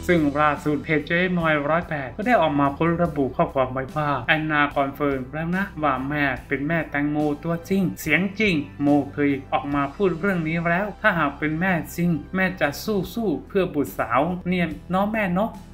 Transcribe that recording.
ซึ่งล่าสุดเพจเจ๊มอย108ก็ได้ออกมาโพสต์ระบุข้อความไว้ว่าแอนนาคอนเฟิร์มแล้วนะว่าแม่เป็นแม่แตงโมตัวจริงเสียงจริงโมเคยออกมาพูดเรื่องนี้แล้วถ้าหากเป็นแม่จริงแม่จะสู้เพื่อบุตรสาวเนี่ยเนาะแม่เนาะ